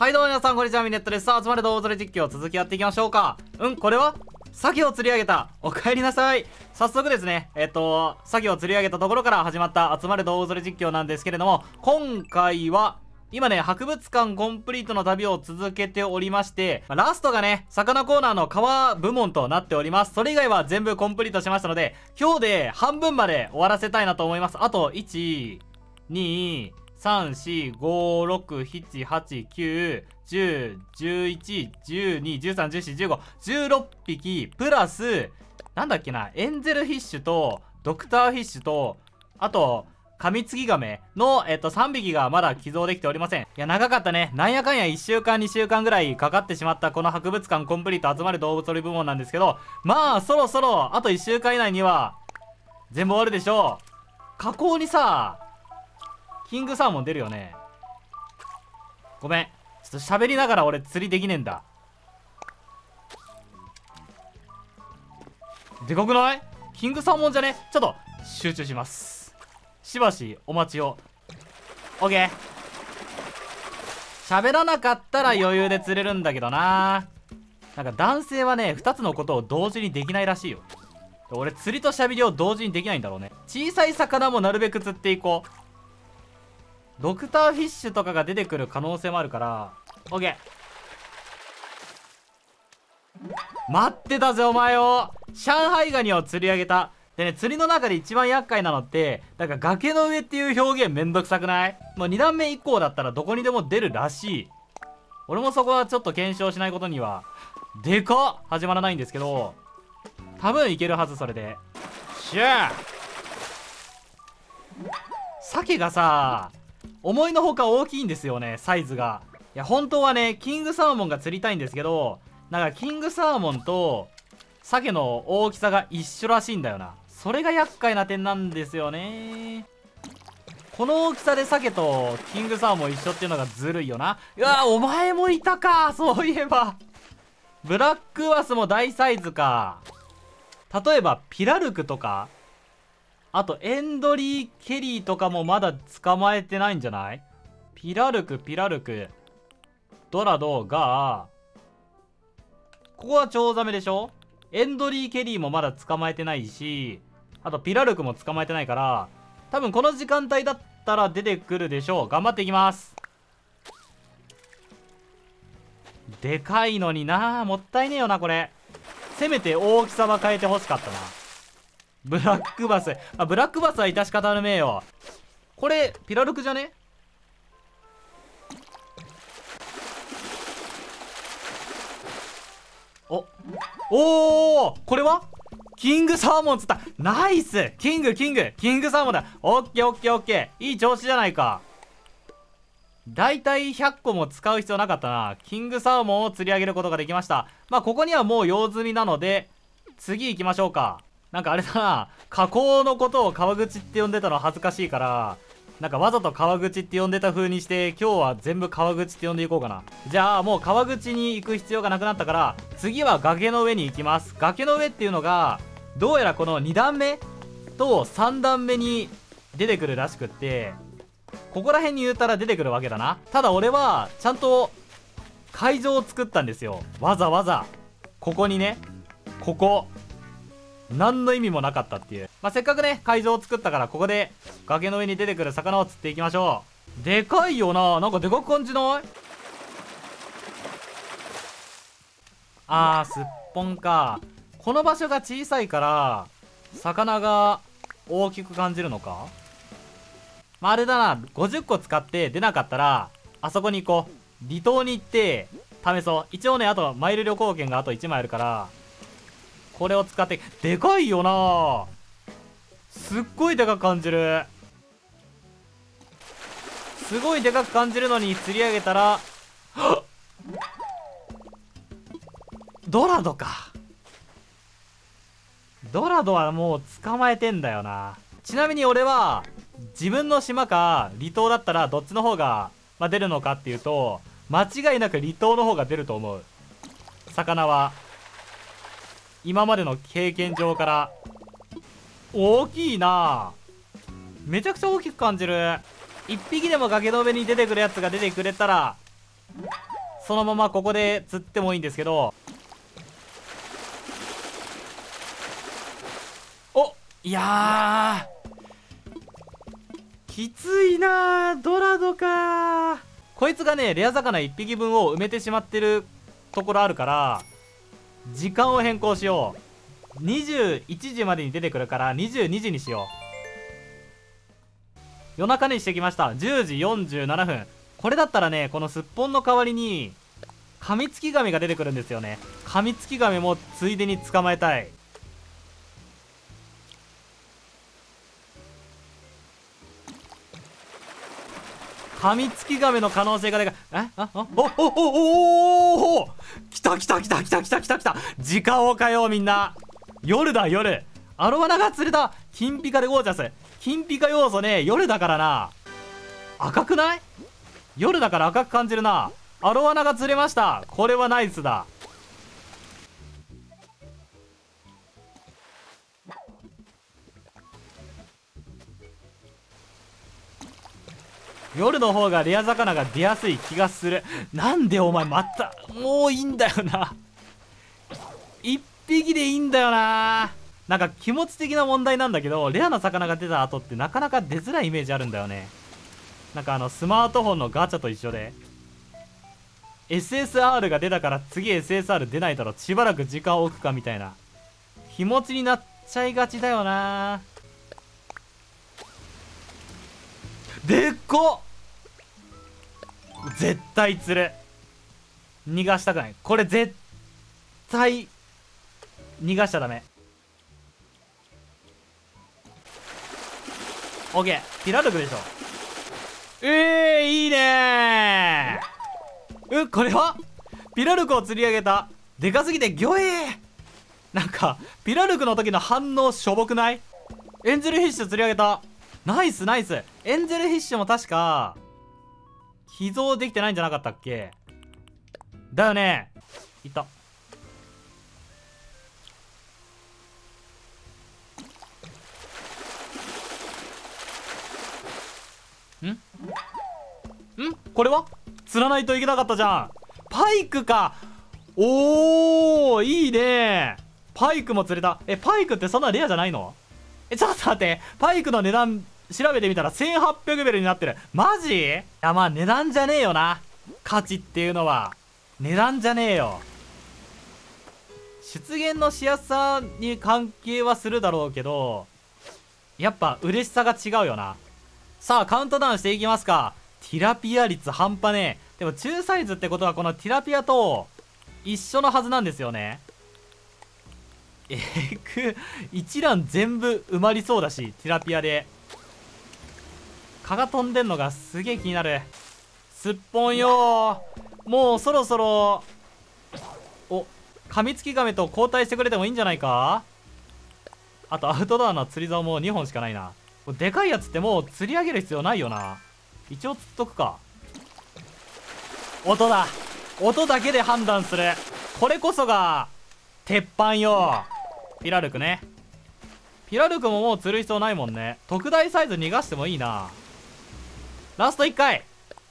はいどうも皆さんこんにちは、ミネットです。さあ集まれ動物実況続きやっていきましょうか。これは鮭を釣り上げた。お帰りなさい。早速ですね鮭を釣り上げたところから始まった集まれ動物実況なんですけれども、今回は今ね、博物館コンプリートの旅を続けておりまして、ラストがね、魚コーナーの川部門となっております。それ以外は全部コンプリートしましたので、今日で半分まで終わらせたいなと思います。あと、1、2、3、4、5、6、7、8、9、10、11、12、13、14、15、16匹、プラス、なんだっけな、エンゼルフィッシュと、ドクターフィッシュと、あと、カミツキガメの、3匹がまだ寄贈できておりません。いや、長かったね。なんやかんや1週間、2週間ぐらいかかってしまったこの博物館コンプリート集まる動物取り部門なんですけど、まあ、そろそろ、あと1週間以内には、全部終わるでしょう。加工にさ、キングサーモン出るよね。ごめん。ちょっと喋りながら俺釣りできねえんだ。でかくない？キングサーモンじゃね？ちょっと、集中します。しばしお待ちを。オッケー。喋らなかったら余裕で釣れるんだけどな。なんか男性はね、2つのことを同時にできないらしいよ。俺釣りとしゃべりを同時にできないんだろうね。小さい魚もなるべく釣っていこう。ドクターフィッシュとかが出てくる可能性もあるから、オッケー。待ってたぜお前を。上海ガニを釣り上げた。でね、釣りの中で一番厄介なのって、だから崖の上っていう表現めんどくさくない？もう2段目以降だったらどこにでも出るらしい。俺もそこはちょっと検証しないことには、でかっ！始まらないんですけど、多分いけるはず、それで。しゃー！鮭がさ、思いのほか大きいんですよね、サイズが。いや、本当はね、キングサーモンが釣りたいんですけど、なんかキングサーモンと、鮭の大きさが一緒らしいんだよな。それが厄介な点なんですよね。この大きさで鮭とキングサーモン一緒っていうのがずるいよな。うわ、お前もいたか。そういえば。ブラックバスも大サイズか。例えば、ピラルクとか、あと、エンドリー・ケリーとかもまだ捕まえてないんじゃない？ピラルク、ドラドが、ここはチョウザメでしょ？エンドリー・ケリーもまだ捕まえてないし、あとピラルクも捕まえてないから、多分この時間帯だったら出てくるでしょう。頑張っていきます。でかいのにな、もったいねえよなこれ。せめて大きさは変えてほしかったな。ブラックバス、ブラックバスは致し方ぬめえよ。これピラルクじゃね？おー、これはキングサーモン釣った。ナイス。キングサーモンだ。オッケー。いい調子じゃないか。だいたい100個も使う必要なかったな。キングサーモンを釣り上げることができました。まあここにはもう用済みなので、次行きましょうか。なんかあれだな、加工のことを川口って呼んでたの恥ずかしいから、なんかわざと川口って呼んでた風にして、今日は全部川口って呼んでいこうかな。じゃあもう川口に行く必要がなくなったから、次は崖の上に行きます。崖の上っていうのが、どうやらこの2段目と3段目に出てくるらしくって、ここら辺に言うたら出てくるわけだな。ただ俺は、ちゃんと会場を作ったんですよ。わざわざ。ここにね、ここ。何の意味もなかったっていう。まあ、せっかくね、会場を作ったから、ここで崖の上に出てくる魚を釣っていきましょう。でかいよな。なんかでかく感じない？すっぽんか。この場所が小さいから、魚が大きく感じるのか？まあ、あれだな。50個使って出なかったら、あそこに行こう。離島に行って、試そう。一応ね、あと、マイル旅行券があと1枚あるから、これを使って、でかいよな。すっごいでかく感じる。すごいでかく感じるのに釣り上げたら、ドラドか。ドラドはもう捕まえてんだよな。ちなみに俺は、自分の島か離島だったらどっちの方が、出るのかっていうと、間違いなく離島の方が出ると思う。魚は。今までの経験上から。大きいな。めちゃくちゃ大きく感じる。一匹でも崖の上に出てくるやつが出てくれたらそのままここで釣ってもいいんですけど、お、いやーきついなー。ドラドかー。こいつがねレア魚1匹分を埋めてしまってるところあるから、時間を変更しよう。21時までに出てくるから22時にしよう。夜中にしてきました。10時47分。これだったらね、このすっぽんの代わりにカミツキガメが出てくるんですよね。カミツキガメもついでに捕まえたい。カミツキガメの可能性がでかい。お来た来た来た来た来た来た来た。時間を変えようみんな。夜だ夜。アロワナが釣れた。金ピカでゴージャス。金ピカ要素ね、夜だからな。赤くない？夜だから赤く感じるな。アロワナが釣れました。これはナイスだ。夜の方がレア魚が出やすい気がする。なんでお前また、もういいんだよな。一匹でいいんだよな。なんか気持ち的な問題なんだけど、レアな魚が出た後ってなかなか出づらいイメージあるんだよね。なんかスマートフォンのガチャと一緒で、 SSR が出たから次 SSR 出ないだろ、しばらく時間を置くかみたいな気持ちになっちゃいがちだよな。でっこ、絶対釣る。逃がしたくない。これ絶対逃がしちゃダメ。オッケー、ピラルクでしょ。いいねー。これはピラルクを釣り上げた。でかすぎてギョエー。なんかピラルクの時の反応しょぼくない？エンジェルフィッシュ釣り上げた。ナイスナイス。エンジェルフィッシュも確か寄贈できてないんじゃなかったっけ？だよね。いった。これは釣らないといけなかったじゃん。パイクか。おー、いいね。パイクも釣れた。パイクってそんなレアじゃないの？ちょっと待って。パイクの値段調べてみたら1800ベルになってる。マジ？いや、まあ値段じゃねえよな。価値っていうのは値段じゃねえよ。出現のしやすさに関係はするだろうけど、やっぱ嬉しさが違うよな。さあカウントダウンしていきますか。ティラピア率半端ねえ。でも中サイズってことはこのティラピアと一緒のはずなんですよね。一覧全部埋まりそうだし、ティラピアで蚊が飛んでんのがすげえ気になる。すっぽんよー。もうそろそろカミツキガメと交代してくれてもいいんじゃないか。あとアウトドアの釣り竿も2本しかないな。でかいやつってもう釣り上げる必要ないよな。一応釣っとくか。音だ。音だけで判断する。これこそが鉄板よ。ピラルクね。ピラルクももう釣る必要ないもんね。特大サイズ逃がしてもいいな。ラスト1回。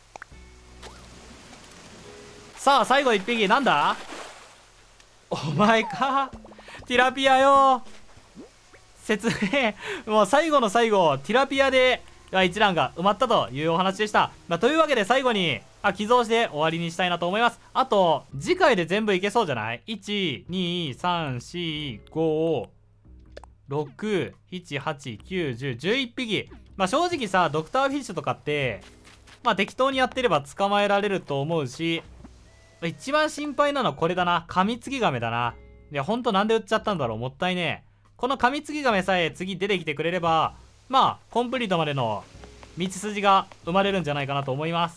さあ最後1匹なんだ。お前か。ティラピアよ。説明もう最後の最後ティラピアで一覧が埋まったというお話でした。というわけで最後に寄贈して終わりにしたいなと思います。あと次回で全部いけそうじゃない？ 1,2,3,4,5,6,7,8,9,10,11匹。正直さドクターフィッシュとかって適当にやってれば捕まえられると思うし、一番心配なのはこれだな。カミツキガメだな。いやほんとなんで売っちゃったんだろう。もったいねえ。このカミツキガメさえ次出てきてくれればコンプリートまでの道筋が生まれるんじゃないかなと思います。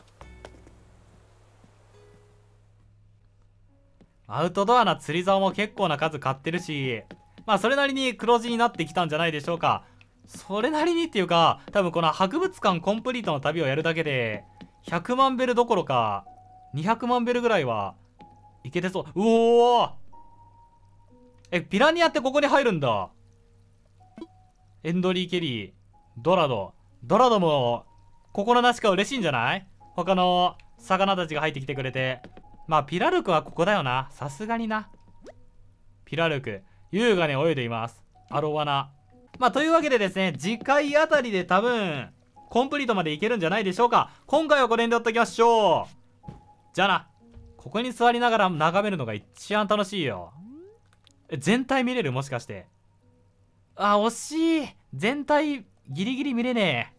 アウトドアな釣り竿も結構な数買ってるし、それなりに黒字になってきたんじゃないでしょうか。それなりにっていうか、多分この博物館コンプリートの旅をやるだけで100万ベルどころか200万ベルぐらいはいけてそう。うおー、ピラニアってここに入るんだ。エンドリー・ケリー、ドラドも心なしか嬉しいんじゃない？他の魚たちが入ってきてくれて。まあピラルクはここだよな、さすがにな。ピラルク優雅に泳いでいます。アロワナ。まあというわけでですね、次回あたりで多分コンプリートまでいけるんじゃないでしょうか。今回はこれにとっておきましょう。じゃあな。ここに座りながら眺めるのが一番楽しいよ。全体見れる？もしかして。あ、惜しい。全体ギリギリ見れね